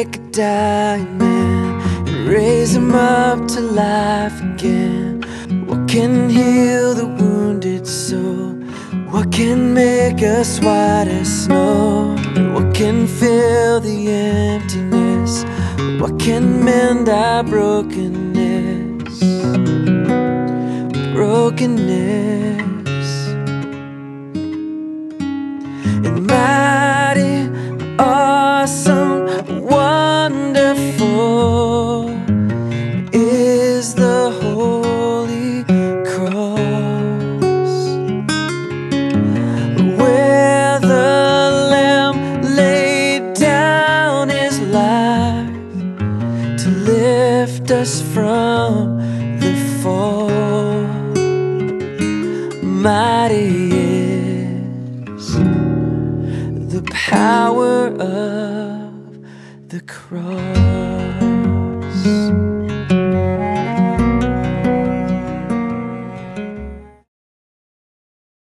take a dying man and raise him up to life again? What can heal the wounded soul? What can make us white as snow? What can fill the emptiness? What can mend our brokenness? Brokenness. And mighty, awesome, wonderful is the Holy Cross, where the Lamb laid down His life to lift us from the fall. Mighty is the power of the cross.